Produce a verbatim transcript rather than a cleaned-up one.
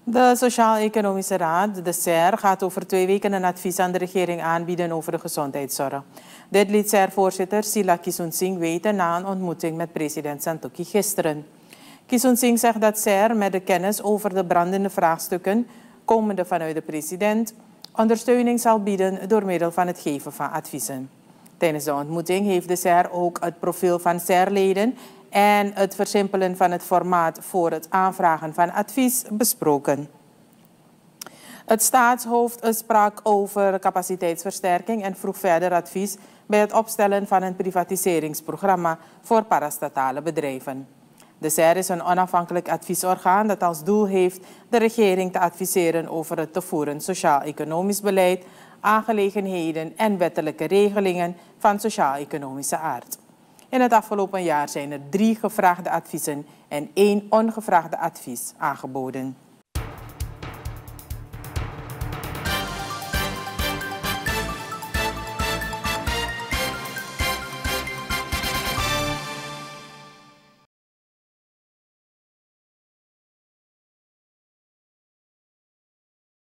De Sociaal-Economische Raad, de S E R, gaat over twee weken een advies aan de regering aanbieden over de gezondheidszorg. Dit liet S E R-voorzitter Sila Kisun-Singh weten na een ontmoeting met president Santokhi gisteren. Kisun-Singh zegt dat S E R met de kennis over de brandende vraagstukken, komende vanuit de president, ondersteuning zal bieden door middel van het geven van adviezen. Tijdens de ontmoeting heeft de S E R ook het profiel van S E R-leden en het versimpelen van het formaat voor het aanvragen van advies besproken. Het staatshoofd sprak over capaciteitsversterking en vroeg verder advies bij het opstellen van een privatiseringsprogramma voor parastatale bedrijven. De S E R is een onafhankelijk adviesorgaan dat als doel heeft de regering te adviseren over het te voeren sociaal-economisch beleid, aangelegenheden en wettelijke regelingen van sociaal-economische aard. In het afgelopen jaar zijn er drie gevraagde adviezen en één ongevraagde advies aangeboden.